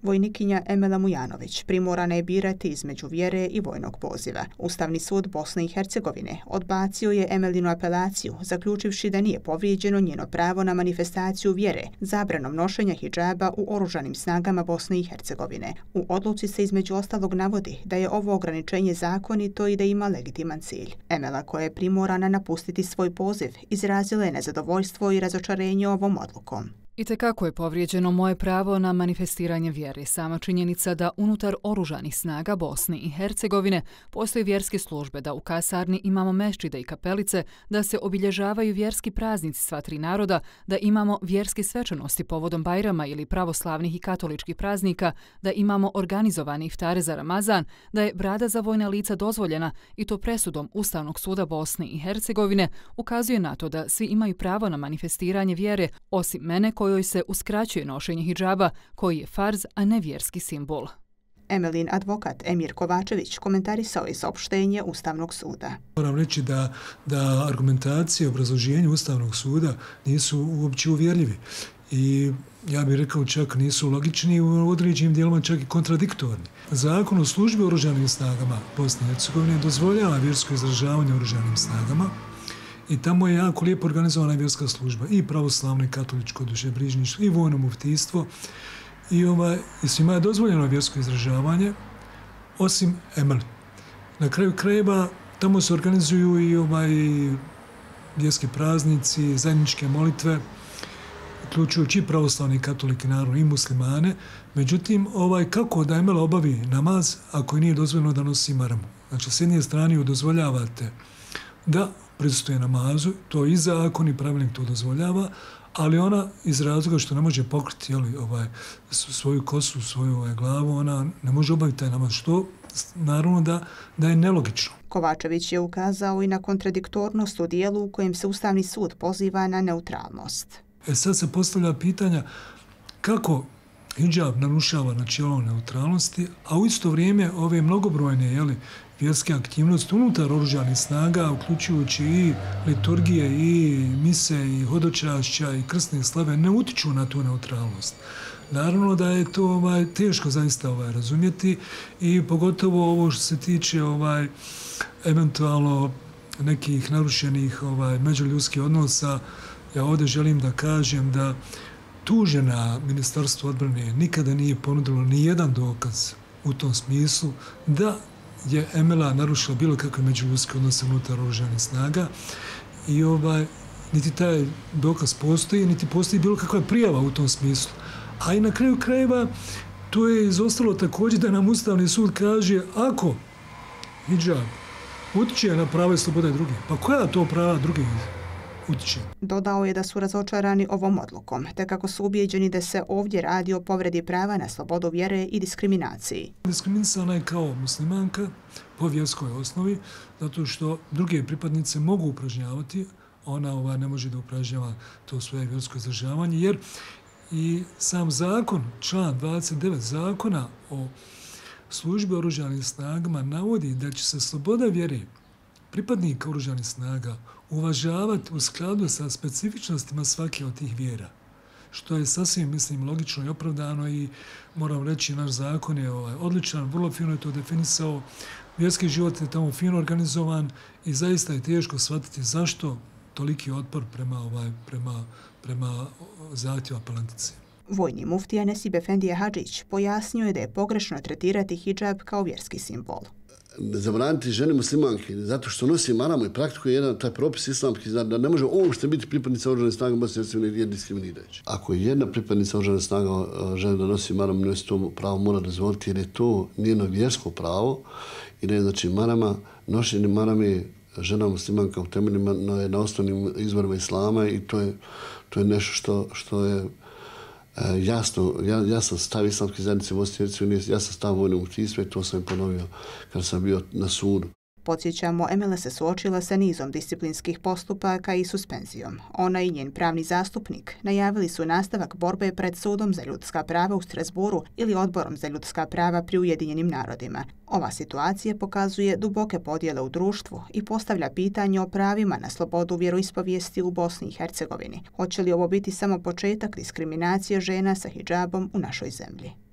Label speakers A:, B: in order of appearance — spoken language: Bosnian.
A: Vojnikinja Emela Mujanović primorana je birati između vjere i vojnog poziva. Ustavni sud Bosne i Hercegovine odbacio je Emelinu apelaciju, zaključivši da nije povrijeđeno njeno pravo na manifestaciju vjere zabranom nošenja hidžaba u oružanim snagama Bosne i Hercegovine. U odluci se između ostalog navodi da je ovo ograničenje zakonito i da ima legitiman cilj. Emela, koja je primorana napustiti svoj poziv, izrazila je nezadovoljstvo i razočarenje ovom odlukom.
B: Itekako je povrijeđeno moje pravo na manifestiranje vjere. Sama činjenica da unutar oružanih snaga Bosne i Hercegovine postoje vjerske službe, da u kasarni imamo mešćide i kapelice, da se obilježavaju vjerski praznici sva tri naroda, da imamo vjerske svečanosti povodom Bajrama ili pravoslavnih i katoličkih praznika, da imamo organizovani iftare za Ramazan, da je brada za vojna lica dozvoljena i to presudom Ustavnog suda Bosne i Hercegovine, ukazuje na to da svi imaju pravo na manifestiranje vjere, osim mene kojoj se uskraćuje nošenje hidžaba, koji je farz, a ne vjerski simbol.
A: Emelin advokat Emir Kovačević komentarisao je saopštenje Ustavnog suda.
C: Moram reći da argumentacije, obrazloženje Ustavnog suda nisu uopće uvjerljivi. I ja bih rekao čak nisu logični, u određenim dijelima čak i kontradiktorni. Zakon o službi u oružanim snagama Bosne i Hercegovine dozvoljava vjersko izražavanje u oružanim snagama. I tamo je jako lijepo organizovana vjerska služba, i pravoslavno i katoličko dušebrižništvo, i vojno muftijstvo, i svima je dozvoljeno vjersko izražavanje, osim Emel. Na kraju krajeva tamo se organizuju i vjerski praznici, zajedničke molitve, uključujući i pravoslavni katolike, naravno i muslimane. Međutim, kako da Emel obavi namaz ako nije dozvoljeno da nosi maramu? Znači, s jedne strane dozvoljavate da prisustvuje namazu, to i zakon i pravilnik to dozvoljava, ali ona iz razloga što ne može pokriti svoju kosu, svoju glavu, ona ne može obaviti taj namaz, što naravno da je nelogično.
A: Kovačević je ukazao i na kontradiktornost u dijelu u kojem se Ustavni sud poziva na neutralnost.
C: Sad se postavlja pitanja kako hidžab narušava načelo neutralnosti, a u isto vrijeme ove mnogobrojne vjerske aktivnosti unutar oružanih snaga, uključujući i liturgije, i mise, i hodočašća, i krsne slave, ne utiču na tu neutralnost. Naravno da je to teško zaista razumjeti, i pogotovo ovo što se tiče eventualno nekih narušenih međuljudskih odnosa. Ja ovdje želim da kažem da tužena Ministarstvo odbrane nikada nije ponudilo ni jedan dokaz u tom smislu da je Emela narušila bilo kakve međuljudske odnose unutar oružanih snaga, i niti taj dokaz postoji, niti postoji bilo kakva prijava u tom smislu. A i na kraju krajeva to je izostalo također da nam Ustavni sud kaže ako hidžab utiče na prava i slobode drugih, pa koja to prava drugih utiče?
A: Dodao je da su razočarani ovom odlukom, te kako su ubijeđeni da se ovdje radi o povredi prava na slobodu vjere i diskriminaciji.
C: Diskriminisana je kao muslimanka po vjerskoj osnovi, zato što druge pripadnice mogu upražnjavati, ona ne može da upražnjava to svoje vjersko izražavanje, jer i sam zakon, član 29 zakona o službi oružanih snagama navodi da će se sloboda vjere pripadnika oružanih snaga uvažavati u skladu sa specifičnostima svake od tih vjera, što je sasvim, mislim, logično i opravdano, i moram reći, naš zakon je odličan, vrlo fino je to definisao, vjerski život je tamo fino organizovan i zaista je teško shvatiti zašto toliki otpor prema zahtjevu apelantice.
A: Vojni muftija Nesib Efendija Hadžić pojasnio je da je pogrešno tretirati hidžab kao vjerski simbol.
D: Zabraniti žene muslimanke zato što nosi maramu i praktikuje jedan taj propis islamski, da ne može uopšte biti pripadnica oružanih snaga Bosne i Hercegovine, je diskriminirajući. Ako je jedna pripadnica oružanih snaga žene da nosi maramu, nosi to pravo mora dozvoliti, jer je to njeno vjersko pravo, i da je, znači, nošenje marame žena muslimanka u temeljima na osnovnim izvorima islama, i to je nešto što je jasno stav islamske zajednice u Bosni i Hercegovini, jasno stav vojnog muftijstva, i to sam ponovio kad sam bio na sudu.
A: Podsjećamo, Emela se suočila sa nizom disciplinskih postupaka i suspenzijom. Ona i njen pravni zastupnik najavili su nastavak borbe pred Sudom za ljudska prava u Strasburu ili Odborom za ljudska prava pri Ujedinjenim narodima. Ova situacija pokazuje duboke podjele u društvu i postavlja pitanje o pravima na slobodu vjeroispovijesti u Bosni i Hercegovini. Hoće li ovo biti samo početak diskriminacije žena sa hidžabom u našoj zemlji?